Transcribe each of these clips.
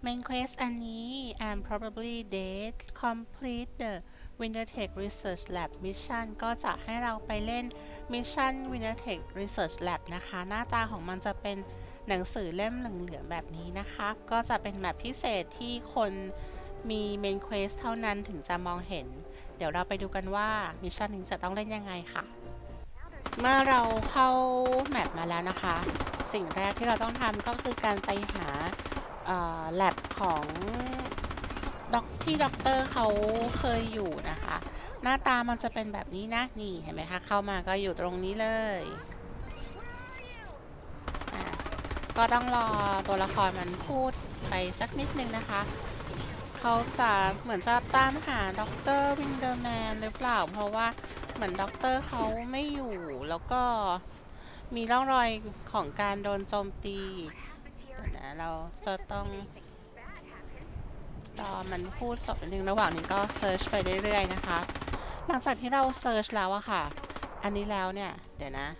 Main quest อันนี้ I'm probably dead complete the Wintertech Research Lab Mission ก็จะให้เราไปเล่น Mission Wintertech Research Lab นะคะหน้าตาของมันจะเป็นหนังสือเล่มเหลืองๆแบบนี้นะคะก็จะเป็นแบบพิเศษที่คนมี Main quest เท่านั้นถึงจะมองเห็นเดี๋ยวเราไปดูกันว่ามิชชั่นนี้จะต้องเล่นยังไงค่ะเมื่อเราเข้าแมปมาแล้วนะคะสิ่งแรกที่เราต้องทำก็คือการไปหาแลบของที่ด็อกเตอร์เขาเคยอยู่นะคะหน้าตามันจะเป็นแบบนี้นะนี่เห็นไหมคะเข้ามาก็อยู่ตรงนี้เลยก็ต้องรอตัวละครมันพูดไปสักนิดนึงนะคะเขาจะเหมือนจะตามหาด็อกเตอร์วินเดอร์แมนหรือเปล่าเพราะว่าเหมือนด็อกเตอร์เขาไม่อยู่แล้วก็มีร่องรอยของการโดนโจมตีนะเราจะต้องรอมันพูดจบนิดนึงระหว่างนี้ก็เซิร์ชไปเรื่อยๆนะคะหลังจากที่เราเซิร์ชแล้วอะค่ะอันนี้แล้วเนี่ยเดี๋ยวนะ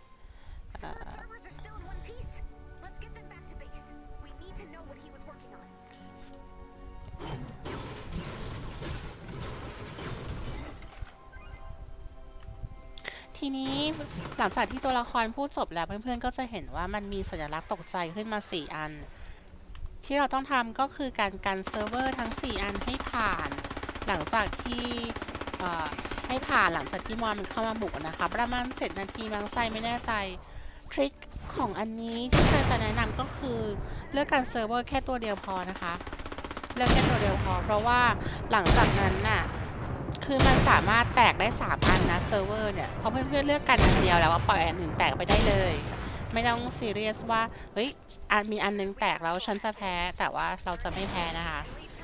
ทีนี้หลังจากที่ตัวละครพูดจบแล้วเพื่อนๆก็จะเห็นว่ามันมีสัญลักษณ์ตกใจขึ้นมา4อันที่เราต้องทำก็คือการกันเซิร์ฟเวอร์ทั้ง4อันให้ผ่านหลังจากที่หลังจากที่มอนมันเข้ามาบุกนะคะประมาณ7นาทีบางไซไม่แน่ใจทริคของอันนี้ที่ใครจะแนะนำก็คือเลือกการเซิร์ฟเวอร์แค่ตัวเดียวพอนะคะเลือกแค่ตัวเดียวพอเพราะว่าหลังจากนั้นน่ะคือมันสามารถแตกได้3อันนะเซิร์ฟเวอร์เนี่ยเพราะเพื่อนๆเลือกกันอันเดียวแล้วว่าปล่อยอันอื่นแตกไปได้เลยไม่ต้องซีเรียสว่าเฮ้ยมีอันนึงแตกแล้วฉันจะแพ้แต่ว่าเราจะไม่แพ้นะคะ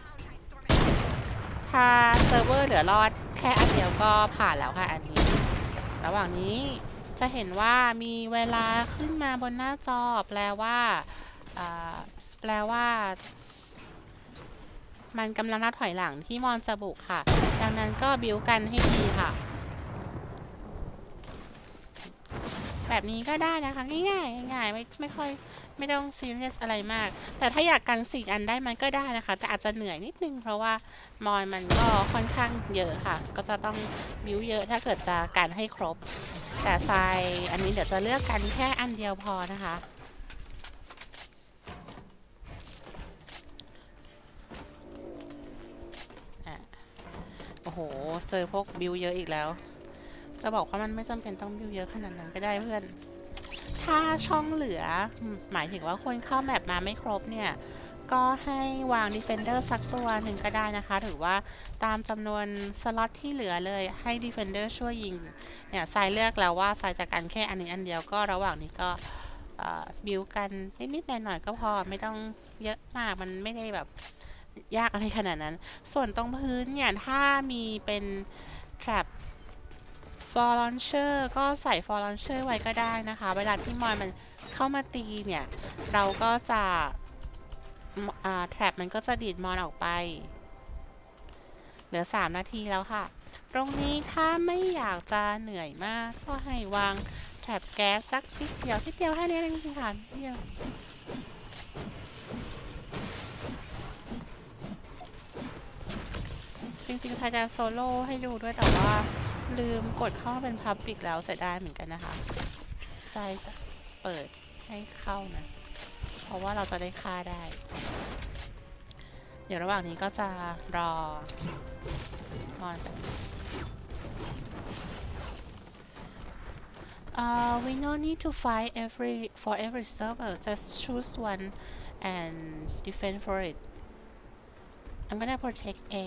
ถ้าเซิร์ฟเวอร์เหลือรอดแค่อันเดียวก็ผ่านแล้วค่ะอันนี้ระหว่างนี้จะเห็นว่ามีเวลาขึ้นมาบนหน้าจอแปลว่ามันกำลังนับถอยหลังที่มอนจะบุกค่ะดังนั้นก็บิวกันให้ดีค่ะแบบนี้ก็ได้นะคะง่ายไม่ต้องซีเรียสอะไรมากแต่ถ้าอยากกัน4อันได้มันก็ได้นะคะแต่อาจจะเหนื่อยนิดนึงเพราะว่ามอนมันก็ค่อนข้างเยอะค่ะก็จะต้องบิวเยอะถ้าเกิดจะกันให้ครบแต่ทรายอันนี้เดี๋ยวจะเลือกกันแค่อันเดียวพอนะคะโอ้โหเจอพวกบิวเยอะอีกแล้วจะบอกว่ามันไม่จำเป็นต้องบิวเยอะขนาดนั้นก็ได้เพื่อนถ้าช่องเหลือหมายถึงว่าคนเข้าแมปมาไม่ครบเนี่ยก็ให้วาง Defender สักตัวหนึ่งก็ได้นะคะหรือว่าตามจำนวนสล็อตที่เหลือเลยให้ Defender ช่วยยิงเนี่ยทรายเลือกแล้วว่าทรายจะกันแค่อันนี้อันเดียวก็ระหว่างนี้ก็บิวกันนิดๆหน่อยๆก็พอไม่ต้องเยอะมากมันไม่ได้แบบยากอะไรขนาดนั้นส่วนตรงพื้นเนี่ยถ้ามีเป็น trap for launcher ก็ใส่ for launcher ไว้ก็ได้นะคะเวลาที่มอนมันเข้ามาตีเนี่ยเราก็จะtrap มันก็จะดีดมอนออกไปเหลือ3นาทีแล้วค่ะตรงนี้ถ้าไม่อยากจะเหนื่อยมากก็ให้วางแถบแก๊สสักนิดเดียวแค่นี้เองค่ะเดียวจริงๆใช้จะโซโล่ให้ดูด้วยแต่ว่าลืมกดเข้าเป็นพับปิกแล้วเสียดายเหมือนกันนะคะใช่เปิดให้เข้านะเพราะว่าเราจะได้ค่าได้เดี๋ยวระหว่างนี้ก็จะรอมอนwe no need to fight for every server. Just choose one and defend for it. I'm gonna protect A.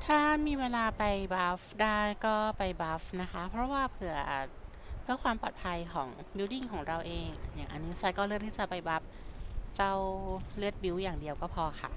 ถ้ามีเวลาไปบัฟได้ก็ไปบัฟนะคะเพราะว่าเพื่อความปลอดภัยของบิลดิ้งของเราเองอย่างอันนี้ไซก็เลือกที่จะไปบัฟเจ้าเลือดบิวอย่างเดียวก็พอค่ะ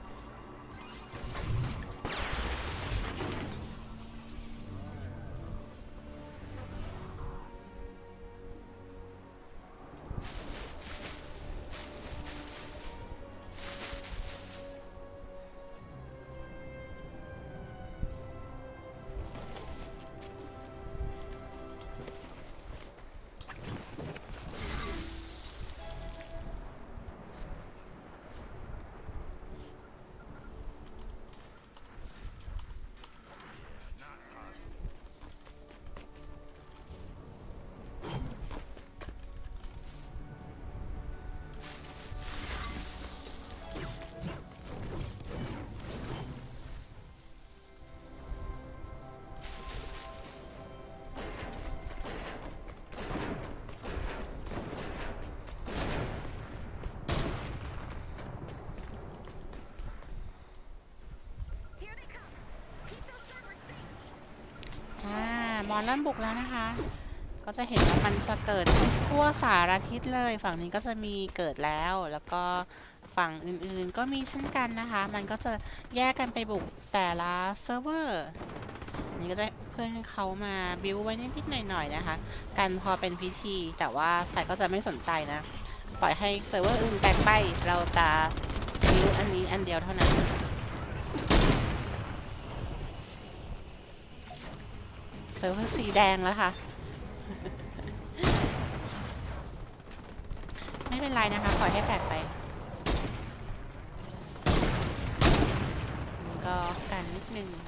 มอนเริ่มบุกแล้วนะคะก็จะเห็นว่ามันจะเกิดทั่วสารทิศเลยฝั่งนี้ก็จะมีเกิดแล้วก็ฝั่งอื่นๆก็มีเช่นกันนะคะมันก็จะแยกกันไปบุกแต่ละเซิร์ฟเวอร์นี่ก็จะเพื่อนเขามาบิวไว้นิดๆหน่อยๆนะคะกันพอเป็นพิธีแต่ว่าสายก็จะไม่สนใจนะปล่อยให้เซิร์ฟเวอร์อื่นแตกไปเราจะบิวอันนี้อันเดียวเท่านั้นเซิร์ฟเวอร์สีแดงแล้วค่ะไม่เป็นไรนะคะปล่อยให้แตกไปนี่ก็กันนิดนึง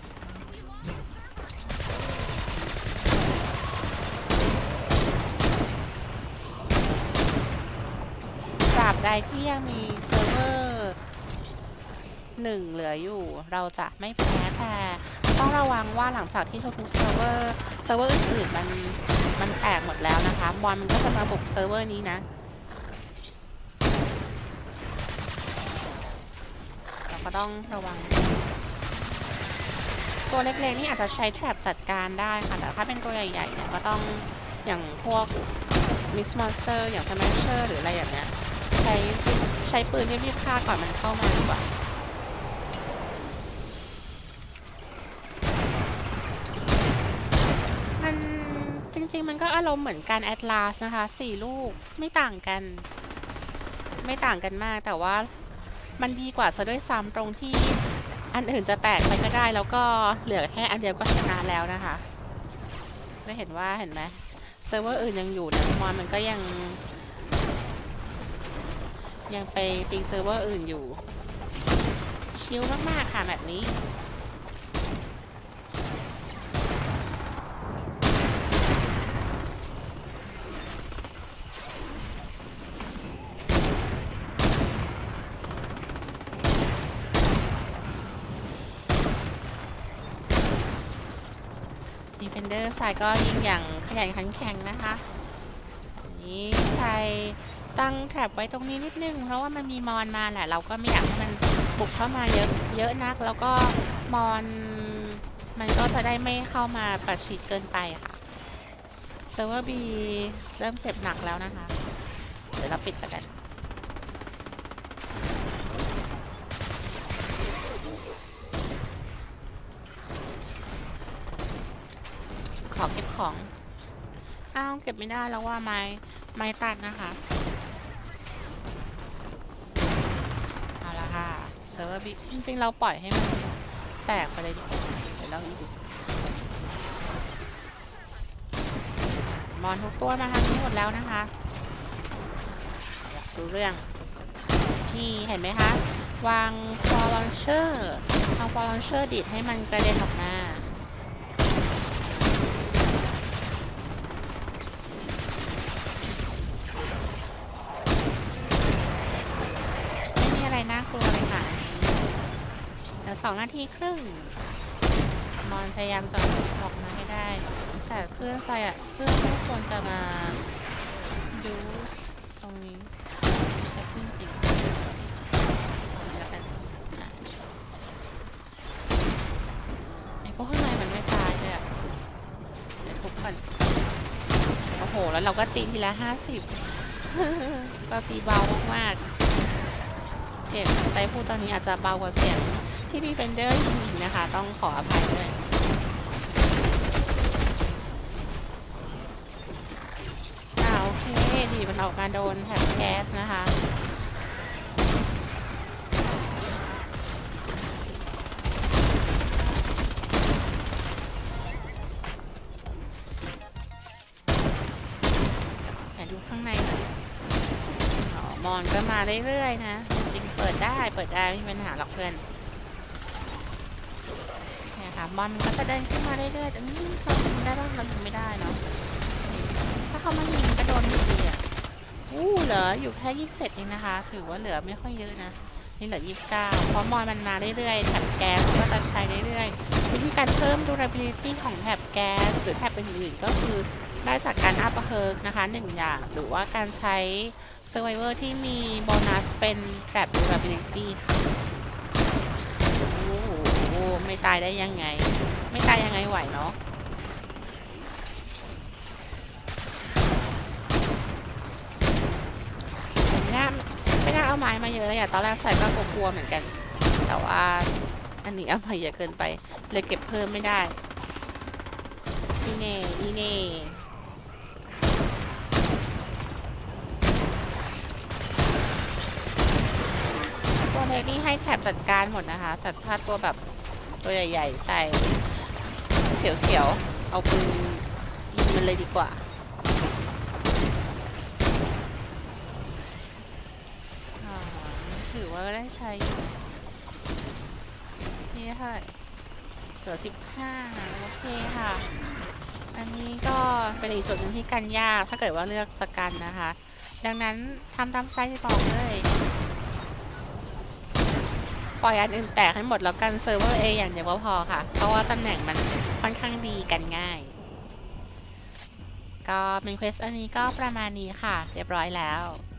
ตราบใดที่ยังมีเซิร์ฟเวอร์1เหลืออยู่เราจะไม่แพ้แต่ต้องระวังว่าหลังจากที่ทุกๆเซิร์ฟเวอร์อื่นๆมันแตกหมดแล้วนะคะบอลมันก็จะมาบุกเซิร์ฟเวอร์นี้นะเราก็ต้องระวังตัวเล็กๆนี่อาจจะใช้แทร็บจัดการได้ค่ะแต่ถ้าเป็นตัวใหญ่ๆเนี่ยก็ต้องอย่างพวกมิสมอนสเตอร์อย่างสแมชเชอร์หรืออะไรอย่างเงี้ยใช้ปืนรีบๆฆ่าก่อนมันเข้ามาดีกว่าจริงๆมันก็อารมณ์เหมือนกันแอตลาสนะคะ4ลูกไม่ต่างกันมากแต่ว่ามันดีกว่าซะด้วยซ้ำตรงที่อันอื่นจะแตกไปก็ได้แล้วก็เหลือแค่อันเดียวก็ชนะแล้วนะคะไม่เห็นไหมเซิร์ฟเวอร์อื่นยังอยู่นะมันก็ยังไปตีเซิร์ฟเวอร์อื่นอยู่ชิลมากๆค่ะแบบนี้ดีเฟนเดอร์สายก็ยิงอย่างขยันขันแข็งนะคะนี่ใส่ตั้งแถบไว้ตรงนี้นิดนึงเพราะว่ามันมีมอนมาแหละเราก็ไม่อยากให้มันบุกเข้ามาเยอะนักแล้วก็มอนมันก็จะได้ไม่เข้ามาประชิดเกินไปค่ะเซิร์ฟเวอร์ B เริ่มเจ็บหนักแล้วนะคะเดี๋ยวเราปิดกันขอเก็บของอ้าวเก็บไม่ได้แล้วว่าไม้ตัดนะคะเอาละค่ะเซิร์ฟเวอร์ B จริงๆเราปล่อยให้มันแตกไปเลยดีกว่าเดี๋ยวเราดูมอนทุกตัวมาทางนี้หมดแล้วนะคะดูเรื่องนี่เห็นไหมคะวางฟอร์ลอนเชอร์เอาฟอร์ลอนเชอร์ดีดให้มันกระเด็นออกมาไม่มีอะไรน่ากลัวเลยค่ะเดี๋ยว2 นาทีครึ่งมอนพยายามจะออกมาให้ได้แต่เพื่อนไม่ควรจะมาดูตรงนี้แต่เพื่อนจริงแล้วกันก่อนโอ้โหแล้วเราก็ตีทีละ50เราตีเบามากๆเสียงใจพูดตอนนี้อาจจะเบากว่าเสียงที่ดีเฟนเดอร์ยิงนะคะต้องขออภัยด้วยโอเคดีมันออกมาโดนแถบแก๊สนะคะดูข้างในหน่อยมอนก็มาเรื่อยๆนะจริงเปิดได้ไม่มีปัญหาหรอกเพื่อนเนี่ยค่ะมอนมันก็จะเดินขึ้นมาเรื่อยๆแต่เรายิงได้บ้างเรายิงไม่ได้เนาะถ้าเขามายิงก็โดนอยู่ดีอ่ะเหลืออยู่แค่27เองนะคะถือว่าเหลือไม่ค่อยเยอะนะนี่เหลือ29เพราะมอนมันมาเรื่อยๆแถบแก๊สก็จะใช้เรื่อยๆวิธีการเพิ่ม durability ของแถบแก๊สหรือแถบอื่นๆก็คือได้จากการอัพเพิร์กนะคะ1อย่างหรือว่าการใช้ Survivor ที่มีโบนัสเป็นแถบ durability ค่ะไม่ตายได้ยังไงไหวเนาะไม่น่าเอาไม้มาเยอะเลยอะตอนแรกใส่ก็กลัวเหมือนกันแต่ว่าอันนี้เอามาเยอะเกินไปเลยเก็บเพิ่มไม่ได้นี่เน่ตัวเล็กนี่ให้แถบจัดการหมดนะคะแต่ถ้าตัวแบบตัวใหญ่ๆใส่เสียวๆเอาปืนยิงมันเลยดีกว่าถือว่าได้ใช้นี่เท่าไหร่เหลือ15โอเคค่ะอันนี้ก็เป็นอีกจุดหนึ่งที่กันยากถ้าเกิดว่าเลือกจะกันนะคะดังนั้นทำตามไซส์ที่บอกเลยปล่อยอันอื่นแตกให้หมดแล้วกันเซิร์ฟเวอร์ A อย่างเดียวก็พอค่ะเพราะว่าตำแหน่งมันค่อนข้างดีกันง่ายก็เป็นเควสอันนี้ก็ประมาณนี้ค่ะเรียบร้อยแล้ว